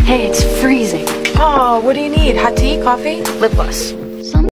Hey, it's freezing. Oh, what do you need? Hot tea, coffee? Lip gloss.